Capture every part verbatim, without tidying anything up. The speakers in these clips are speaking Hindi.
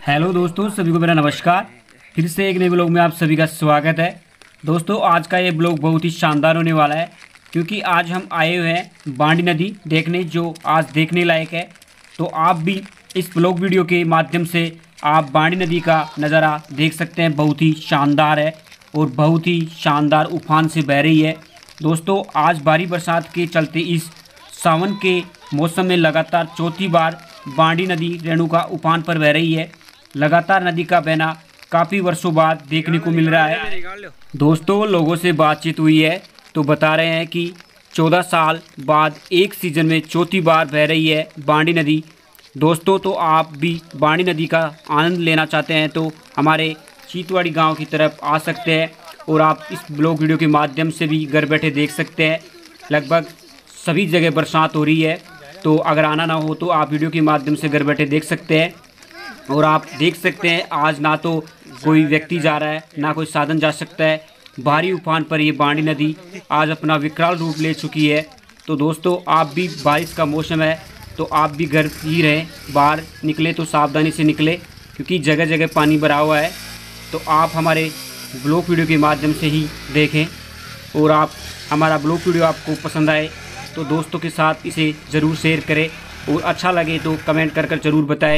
हेलो दोस्तों, सभी को मेरा नमस्कार। फिर से एक नए ब्लॉग में आप सभी का स्वागत है। दोस्तों, आज का ये ब्लॉग बहुत ही शानदार होने वाला है क्योंकि आज हम आए हुए हैं बांडी नदी देखने, जो आज देखने लायक है। तो आप भी इस ब्लॉग वीडियो के माध्यम से आप बांडी नदी का नज़ारा देख सकते हैं। बहुत ही शानदार है और बहुत ही शानदार उफान से बह रही है। दोस्तों, आज भारी बरसात के चलते इस सावन के मौसम में लगातार चौथी बार बांडी नदी रेणुका उफान पर बह रही है। लगातार नदी का बहना काफ़ी वर्षों बाद देखने को मिल रहा है। दोस्तों, लोगों से बातचीत हुई है तो बता रहे हैं कि चौदह साल बाद एक सीज़न में चौथी बार बह रही है बांडी नदी। दोस्तों, तो आप भी बांडी नदी का आनंद लेना चाहते हैं तो हमारे चीतवाड़ी गांव की तरफ आ सकते हैं और आप इस ब्लॉग वीडियो के माध्यम से भी घर बैठे देख सकते हैं। लगभग सभी जगह बरसात हो रही है, तो अगर आना ना हो तो आप वीडियो के माध्यम से घर बैठे देख सकते हैं। और आप देख सकते हैं आज ना तो कोई व्यक्ति जा रहा है ना कोई साधन जा सकता है। भारी उफान पर ये बांडी नदी आज अपना विकराल रूप ले चुकी है। तो दोस्तों, आप भी, बारिश का मौसम है तो आप भी घर ही रहें, बाहर निकले तो सावधानी से निकले क्योंकि जगह जगह पानी भरा हुआ है। तो आप हमारे ब्लॉग वीडियो के माध्यम से ही देखें और आप हमारा ब्लॉग वीडियो आपको पसंद आए तो दोस्तों के साथ इसे ज़रूर शेयर करें और अच्छा लगे तो कमेंट कर कर ज़रूर बताएं।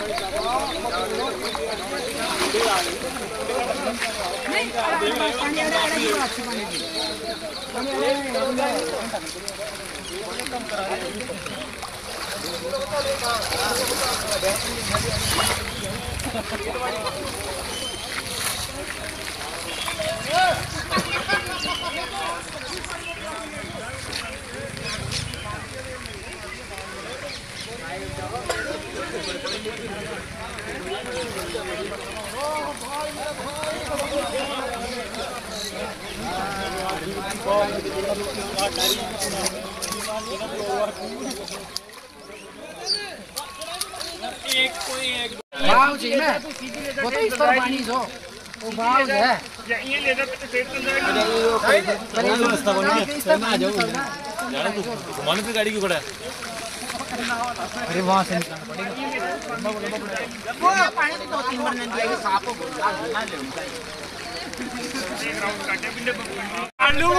एक कोई एक भाव जी में वो तो इस तरह पानी जो वो भाव है या ये ले जाते तो सेट कर जाएगा। बड़ी व्यवस्था बनी है, इस तरह आ जाओ यार। तू घुमाने पे गाड़ी क्यों खड़ा है? अरे वहां से निकालना पड़ेगा। वो पानी तो दो तीन बार नहीं दिया, साफ हो गया ना ले उनका एक राउंड काटे पिंडे आलू।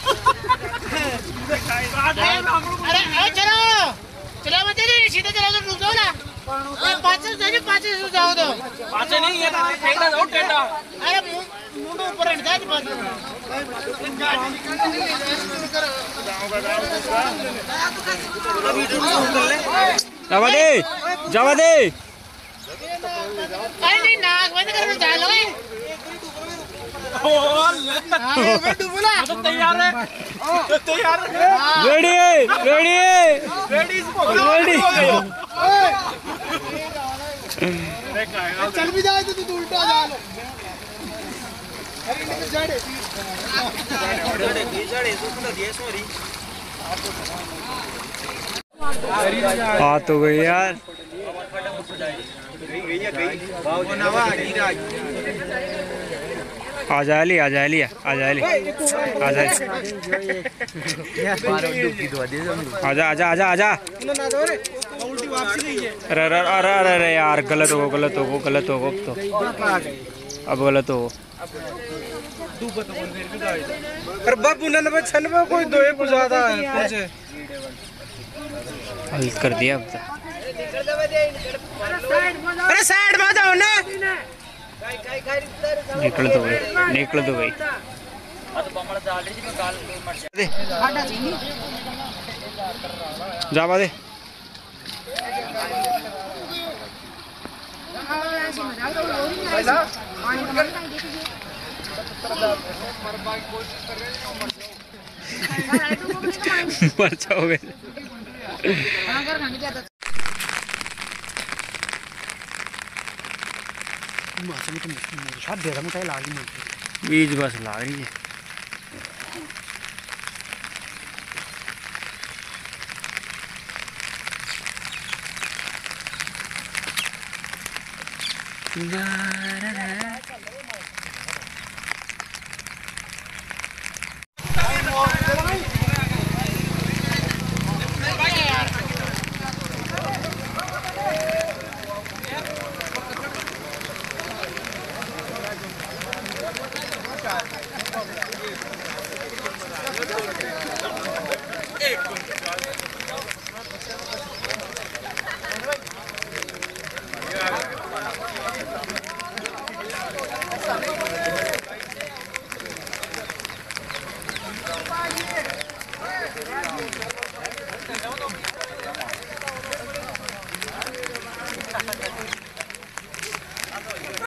अरे ए चलो चलो मत दे, सीधे चलो तो रुक जाओ ना। पाँच से पाँच से जाओ तो पाँच नहीं है ना, टेढ़ा जाओ टेढ़ा। अरे मुंड ऊपर हट जाए पाँच जावा दे, जावा दे। अरे नहीं, नाक बंद कर जा लो। तैयार है, तैयार है, रेडी रेडी रेडी चल भी जाए तो तू उल्टा जा लो। अरे जड़े जड़े सुन दिए सॉरी आ तो गई यार। आ जा ली, आ जा ली, आ जा ली, आ जा आजा आजा आजा आजा। अरे अरे अरे अरे अरे यार, गलत हो गलत हो गलत हो तो अब गलत हो। अरे बाबू नन्बे छन्बे कोई दो एक ज्यादा है हल कर दिया अब तो। अरे साइड में जाओ ना। निकल तो गई, निकल तो गई। जावा दे। मर जाओगे। बीज बस लाग रही है।